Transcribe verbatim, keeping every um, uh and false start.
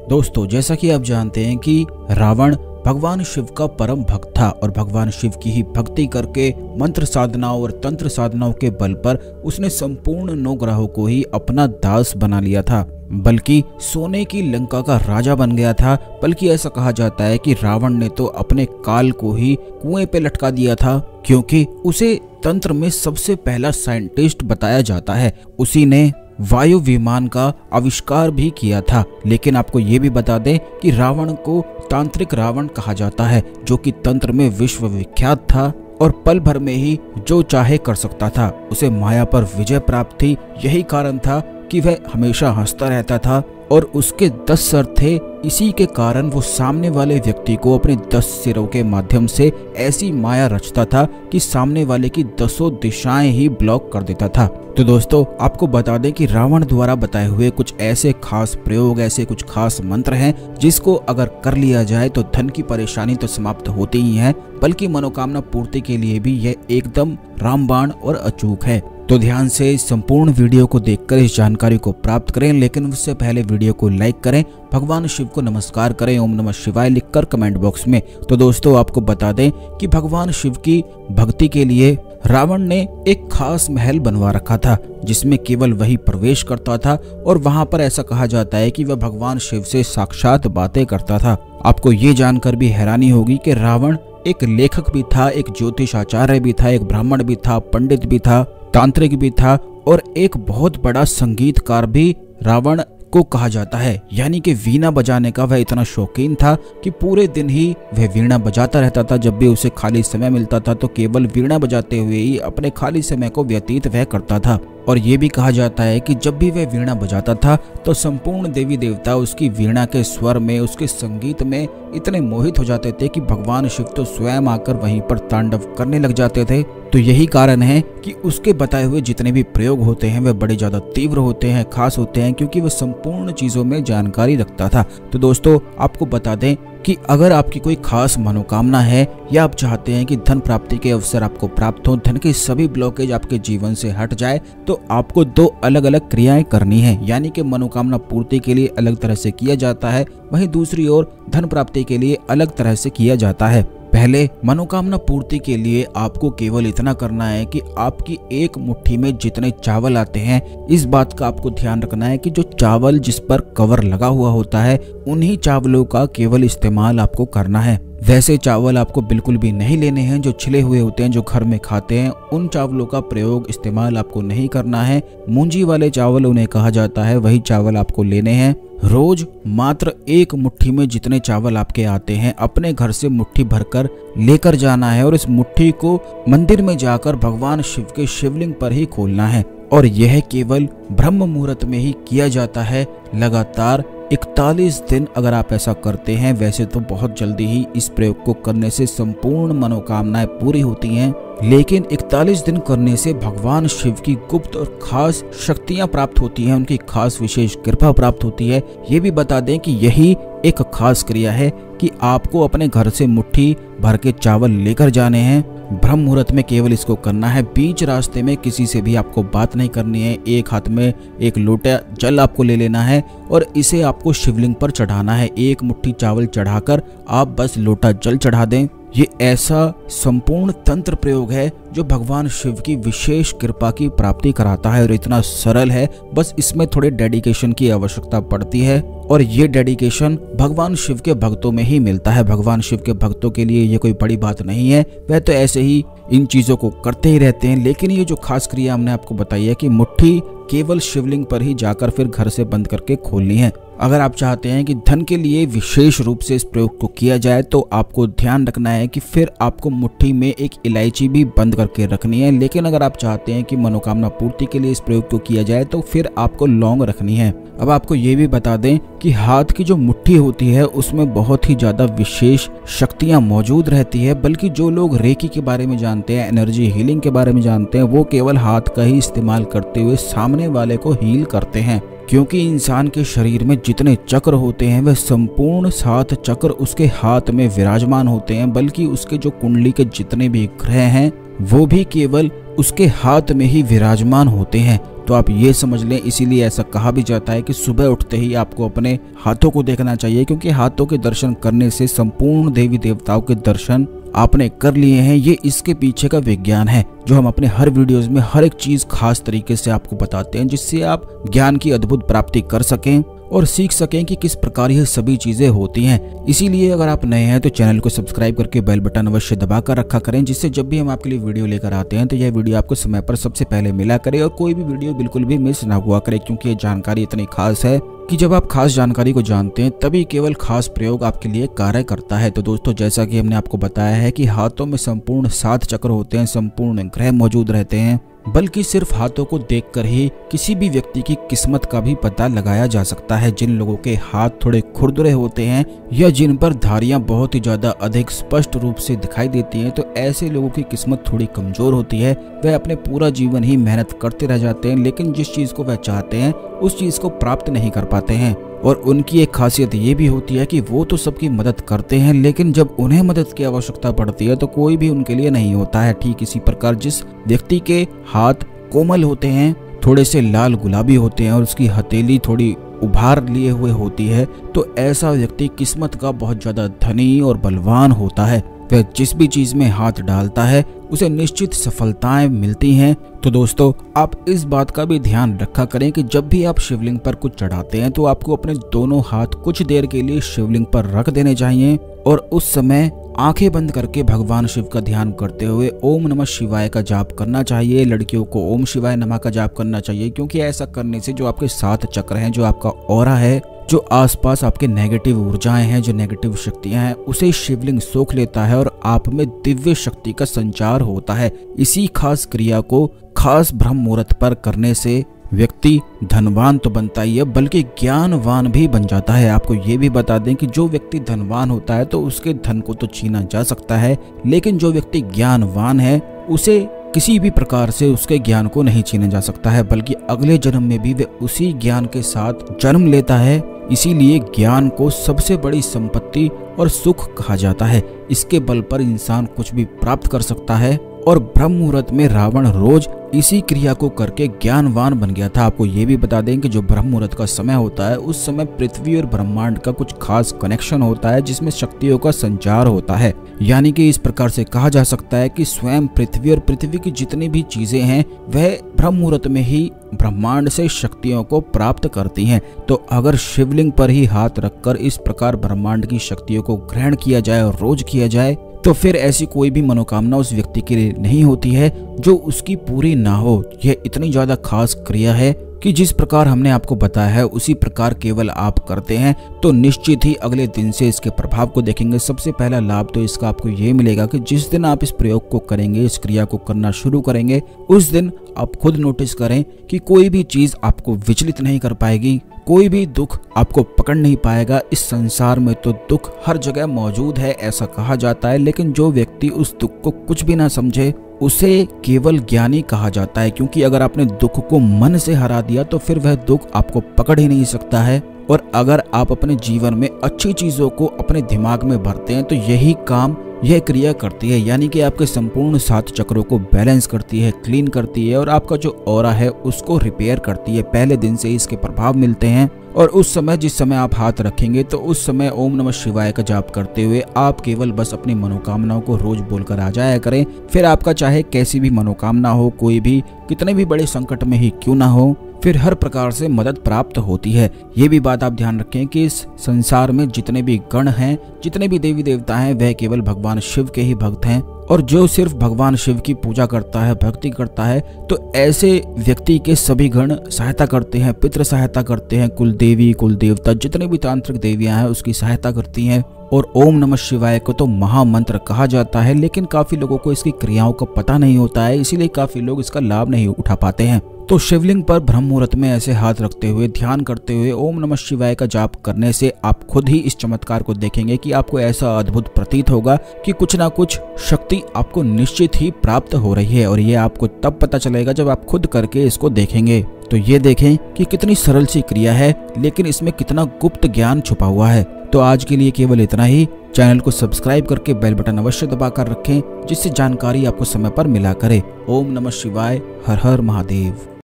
दोस्तों, जैसा कि आप जानते हैं कि रावण भगवान शिव का परम भक्त था और भगवान शिव की ही भक्ति करके मंत्र साधनाओं और तंत्र साधनाओं के बल पर उसने संपूर्ण नौ ग्रहों को ही अपना दास बना लिया था, बल्कि सोने की लंका का राजा बन गया था। बल्कि ऐसा कहा जाता है कि रावण ने तो अपने काल को ही कुएं पे लटका दिया था, क्योंकि उसे तंत्र में सबसे पहला साइंटिस्ट बताया जाता है। उसी ने वायु विमान का आविष्कार भी किया था। लेकिन आपको ये भी बता दें कि रावण को तांत्रिक रावण कहा जाता है, जो कि तंत्र में विश्व विख्यात था और पल भर में ही जो चाहे कर सकता था। उसे माया पर विजय प्राप्त थी। यही कारण था कि वह हमेशा हंसता रहता था और उसके दस सर थे। इसी के कारण वो सामने वाले व्यक्ति को अपने दस सिरों के माध्यम से ऐसी माया रचता था कि सामने वाले की दसों दिशाएं ही ब्लॉक कर देता था। तो दोस्तों, आपको बता दें कि रावण द्वारा बताए हुए कुछ ऐसे खास प्रयोग, ऐसे कुछ खास मंत्र हैं जिसको अगर कर लिया जाए तो धन की परेशानी तो समाप्त होती ही है, बल्कि मनोकामना पूर्ति के लिए भी यह एकदम रामबाण और अचूक है। तो ध्यान से संपूर्ण वीडियो को देखकर इस जानकारी को प्राप्त करें, लेकिन उससे पहले वीडियो को लाइक करें, भगवान शिव को नमस्कार करें, ओम नमः शिवाय लिखकर कमेंट बॉक्स में। तो दोस्तों, आपको बता दें कि भगवान शिव की भक्ति के लिए रावण ने एक खास महल बनवा रखा था, जिसमें केवल वही प्रवेश करता था और वहां पर ऐसा कहा जाता है कि वह भगवान शिव से साक्षात बातें करता था। आपको ये जानकर भी हैरानी होगी कि रावण एक लेखक भी था, एक ज्योतिष आचार्य भी था, एक ब्राह्मण भी था, पंडित भी था, तांत्रिक भी था और एक बहुत बड़ा संगीतकार भी रावण को कहा जाता है। यानी कि वीणा बजाने का वह इतना शौकीन था कि पूरे दिन ही वह वीणा बजाता रहता था। जब भी उसे खाली समय मिलता था तो केवल वीणा बजाते हुए ही अपने खाली समय को व्यतीत वह करता था। और ये भी कहा जाता है कि जब भी वह वीणा बजाता था तो संपूर्ण देवी देवता उसकी वीणा के स्वर में, उसके संगीत में इतने मोहित हो जाते थे कि भगवान शिव तो स्वयं आकर वहीं पर तांडव करने लग जाते थे। तो यही कारण है कि उसके बताए हुए जितने भी प्रयोग होते हैं वे बड़े ज्यादा तीव्र होते हैं, खास होते हैं, क्योंकि वह संपूर्ण चीजों में जानकारी रखता था। तो दोस्तों, आपको बता दें कि अगर आपकी कोई खास मनोकामना है या आप चाहते हैं कि धन प्राप्ति के अवसर आपको प्राप्त हो, धन के सभी ब्लॉकेज आपके जीवन से हट जाए, तो आपको दो अलग अलग क्रियाएं करनी है। यानी कि मनोकामना पूर्ति के लिए अलग तरह से किया जाता है, वहीं दूसरी ओर धन प्राप्ति के लिए अलग तरह से किया जाता है। पहले मनोकामना पूर्ति के लिए आपको केवल इतना करना है कि आपकी एक मुट्ठी में जितने चावल आते हैं, इस बात का आपको ध्यान रखना है कि जो चावल जिस पर कवर लगा हुआ होता है उन्हीं चावलों का केवल इस्तेमाल आपको करना है। वैसे चावल आपको बिल्कुल भी नहीं लेने हैं जो छिले हुए होते हैं, जो घर में खाते हैं, उन चावलों का प्रयोग इस्तेमाल आपको नहीं करना है। मूंजी वाले चावल उन्हें कहा जाता है, वही चावल आपको लेने हैं। रोज मात्र एक मुट्ठी में जितने चावल आपके आते हैं अपने घर से मुट्ठी भरकर लेकर जाना है और इस मुट्ठी को मंदिर में जाकर भगवान शिव के शिवलिंग पर ही खोलना है। और यह केवल ब्रह्म मुहूर्त में ही किया जाता है। लगातार इकतालीस दिन अगर आप ऐसा करते हैं, वैसे तो बहुत जल्दी ही इस प्रयोग को करने से संपूर्ण मनोकामनाएं पूरी होती हैं, लेकिन इकतालीस दिन करने से भगवान शिव की गुप्त और खास शक्तियां प्राप्त होती हैं, उनकी खास विशेष कृपा प्राप्त होती है। ये भी बता दें कि यही एक खास क्रिया है कि आपको अपने घर से मुट्ठी भर के चावल लेकर जाने हैं। ब्रह्म मुहूर्त में केवल इसको करना है। बीच रास्ते में किसी से भी आपको बात नहीं करनी है। एक हाथ में एक लोटा जल आपको ले लेना है और इसे आपको शिवलिंग पर चढ़ाना है। एक मुट्ठी चावल चढ़ाकर आप बस लोटा जल चढ़ा दें। ये ऐसा संपूर्ण तंत्र प्रयोग है जो भगवान शिव की विशेष कृपा की प्राप्ति कराता है और इतना सरल है, बस इसमें थोड़े डेडिकेशन की आवश्यकता पड़ती है और ये डेडिकेशन भगवान शिव के भक्तों में ही मिलता है। भगवान शिव के भक्तों के लिए ये कोई बड़ी बात नहीं है, वह तो ऐसे ही इन चीजों को करते ही रहते हैं। लेकिन ये जो खास क्रिया हमने आपको बताई है कि मुट्ठी केवल शिवलिंग पर ही जाकर फिर घर से बंद करके खोलनी है। अगर आप चाहते हैं कि धन के लिए विशेष रूप से इस प्रयोग को किया जाए तो आपको ध्यान रखना है कि फिर आपको मुट्ठी में एक इलायची भी बंद करके रखनी है। लेकिन अगर आप चाहते हैं कि मनोकामना पूर्ति के लिए इस प्रयोग को किया जाए तो फिर आपको लौंग रखनी है। अब आपको ये भी बता दें कि हाथ की जो मुट्ठी होती है उसमें बहुत ही ज्यादा विशेष शक्तियां मौजूद रहती है। बल्कि जो लोग रेकी के बारे में जानते हैं, एनर्जी हीलिंग के बारे में जानते हैं, वो केवल हाथ का ही इस्तेमाल करते हुए सामने वाले को हील करते हैं। क्योंकि इंसान के शरीर में जितने चक्र होते हैं वह संपूर्ण सात चक्र उसके हाथ में विराजमान होते हैं। बल्कि उसके जो कुंडली के जितने भी ग्रह हैं वो भी केवल उसके हाथ में ही विराजमान होते हैं। तो आप ये समझ लें, इसीलिए ऐसा कहा भी जाता है कि सुबह उठते ही आपको अपने हाथों को देखना चाहिए, क्योंकि हाथों के दर्शन करने से संपूर्ण देवी देवताओं के दर्शन आपने कर लिए हैं। ये इसके पीछे का विज्ञान है जो हम अपने हर वीडियोस में हर एक चीज खास तरीके से आपको बताते हैं, जिससे आप ज्ञान की अद्भुत प्राप्ति कर सकें और सीख सकें कि किस प्रकार यह सभी चीजें होती हैं। इसीलिए अगर आप नए हैं तो चैनल को सब्सक्राइब करके बेल बटन अवश्य दबा कर रखा करें, जिससे जब भी हम आपके लिए वीडियो लेकर आते हैं तो यह वीडियो आपको समय पर सबसे पहले मिला करे और कोई भी वीडियो बिल्कुल भी मिस ना हुआ करे, क्योंकि ये जानकारी इतनी खास है कि जब आप खास जानकारी को जानते हैं तभी केवल खास प्रयोग आपके लिए कार्य करता है। तो दोस्तों, जैसा कि हमने आपको बताया है कि हाथों में संपूर्ण सात चक्र होते हैं, संपूर्ण ग्रह मौजूद रहते हैं, बल्कि सिर्फ हाथों को देखकर ही किसी भी व्यक्ति की किस्मत का भी पता लगाया जा सकता है। जिन लोगों के हाथ थोड़े खुरदुरे होते हैं या जिन पर धारियां बहुत ही ज्यादा अधिक स्पष्ट रूप से दिखाई देती हैं, तो ऐसे लोगों की किस्मत थोड़ी कमजोर होती है। वह अपने पूरा जीवन ही मेहनत करते रह जाते हैं, लेकिन जिस चीज को वह चाहते हैं उस चीज को प्राप्त नहीं कर पाते हैं। और उनकी एक खासियत ये भी होती है कि वो तो सबकी मदद करते हैं, लेकिन जब उन्हें मदद की आवश्यकता पड़ती है तो कोई भी उनके लिए नहीं होता है। ठीक इसी प्रकार जिस व्यक्ति के हाथ कोमल होते हैं, थोड़े से लाल गुलाबी होते हैं और उसकी हथेली थोड़ी उभार लिए हुए होती है, तो ऐसा व्यक्ति किस्मत का बहुत ज्यादा धनी और बलवान होता है। वह जिस भी चीज में हाथ डालता है उसे निश्चित सफलताएं मिलती हैं। तो दोस्तों, आप इस बात का भी ध्यान रखा करें कि जब भी आप शिवलिंग पर कुछ चढ़ाते हैं तो आपको अपने दोनों हाथ कुछ देर के लिए शिवलिंग पर रख देने चाहिए और उस समय आंखें बंद करके भगवान शिव का ध्यान करते हुए ओम नमः शिवाय का जाप करना चाहिए। लड़कियों को ओम शिवाय नमः का जाप करना चाहिए, क्योंकि ऐसा करने से जो आपके सात चक्र हैं, जो आपका ऑरा है, जो आसपास आपके नेगेटिव ऊर्जाएं हैं, जो नेगेटिव शक्तियां हैं, उसे शिवलिंग सोख लेता है और आप में दिव्य शक्ति का संचार होता है। इसी खास क्रिया को खास ब्रह्म मुहूर्त पर करने से व्यक्ति धनवान तो बनता ही है, बल्कि ज्ञानवान भी बन जाता है। आपको ये भी बता दें कि जो व्यक्ति धनवान होता है तो उसके धन को तो छीना जा सकता है, लेकिन जो व्यक्ति ज्ञानवान है उसे किसी भी प्रकार से उसके ज्ञान को नहीं छीना जा सकता है, बल्कि अगले जन्म में भी वह उसी ज्ञान के साथ जन्म लेता है। इसीलिए ज्ञान को सबसे बड़ी संपत्ति और सुख कहा जाता है। इसके बल पर इंसान कुछ भी प्राप्त कर सकता है और ब्रह्म मुहूर्त में रावण रोज इसी क्रिया को करके ज्ञानवान बन गया था। आपको ये भी बता दें कि जो ब्रह्म मुहूर्त का समय होता है उस समय पृथ्वी और ब्रह्मांड का कुछ खास कनेक्शन होता है, जिसमें शक्तियों का संचार होता है। यानी कि इस प्रकार से कहा जा सकता है कि स्वयं पृथ्वी और पृथ्वी की जितनी भी चीजें हैं वह ब्रह्म मुहूर्त में ही ब्रह्मांड से शक्तियों को प्राप्त करती हैं। तो अगर शिवलिंग पर ही हाथ रखकर इस प्रकार ब्रह्मांड की शक्तियों को ग्रहण किया जाए और रोज किया जाए, तो फिर ऐसी कोई भी मनोकामना उस व्यक्ति के लिए नहीं होती है जो उसकी पूरी ना हो। यह इतनी ज्यादा खास क्रिया है कि जिस प्रकार हमने आपको बताया है उसी प्रकार केवल आप करते हैं तो निश्चित ही अगले दिन से इसके प्रभाव को देखेंगे। सबसे पहला लाभ तो इसका आपको ये मिलेगा कि जिस दिन आप इस प्रयोग को करेंगे, इस क्रिया को करना शुरू करेंगे, उस दिन आप खुद नोटिस करें कि कोई भी चीज आपको विचलित नहीं कर पाएगी, कोई भी दुख आपको पकड़ नहीं पाएगा। इस संसार में तो दुख हर जगह मौजूद है ऐसा कहा जाता है, लेकिन जो व्यक्ति उस दुख को कुछ भी ना समझे उसे केवल ज्ञानी कहा जाता है, क्योंकि अगर आपने दुख को मन से हरा दिया तो फिर वह दुख आपको पकड़ ही नहीं सकता है। और अगर आप अपने जीवन में अच्छी चीजों को अपने दिमाग में भरते हैं तो यही काम यह क्रिया करती है, यानी कि आपके संपूर्ण सात चक्रों को बैलेंस करती है, क्लीन करती है और आपका जो ऑरा है उसको रिपेयर करती है। पहले दिन से इसके प्रभाव मिलते हैं और उस समय जिस समय आप हाथ रखेंगे तो उस समय ओम नमः शिवाय का जाप करते हुए आप केवल बस अपनी मनोकामनाओं को रोज बोलकर आ जाया करें। फिर आपका चाहे कैसी भी मनोकामना हो, कोई भी कितने भी बड़े संकट में ही क्यों ना हो, फिर हर प्रकार से मदद प्राप्त होती है। ये भी बात आप ध्यान रखें कि इस संसार में जितने भी गण हैं, जितने भी देवी देवता हैं, वह केवल भगवान शिव के ही भक्त हैं। और जो सिर्फ भगवान शिव की पूजा करता है, भक्ति करता है, तो ऐसे व्यक्ति के सभी गण सहायता करते हैं, पितृ सहायता करते हैं, कुल देवी कुल देवता जितने भी तांत्रिक देवियां हैं उसकी सहायता करती हैं। और ओम नमः शिवाय को तो महामंत्र कहा जाता है, लेकिन काफी लोगों को इसकी क्रियाओं का पता नहीं होता है, इसीलिए काफी लोग इसका लाभ नहीं उठा पाते हैं। तो शिवलिंग पर ब्रह्म मुहूर्त में ऐसे हाथ रखते हुए ध्यान करते हुए ओम नमः शिवाय का जाप करने से आप खुद ही इस चमत्कार को देखेंगे कि आपको ऐसा अद्भुत प्रतीत होगा कि कुछ ना कुछ शक्ति आपको निश्चित ही प्राप्त हो रही है। और ये आपको तब पता चलेगा जब आप खुद करके इसको देखेंगे। तो ये देखें कि कितनी सरल सी क्रिया है, लेकिन इसमें कितना गुप्त ज्ञान छुपा हुआ है। तो आज के लिए केवल इतना ही। चैनल को सब्सक्राइब करके बेल बटन अवश्य दबा कर रखें, जिससे जानकारी आपको समय पर मिला करे। ओम नमः शिवाय। हर हर महादेव।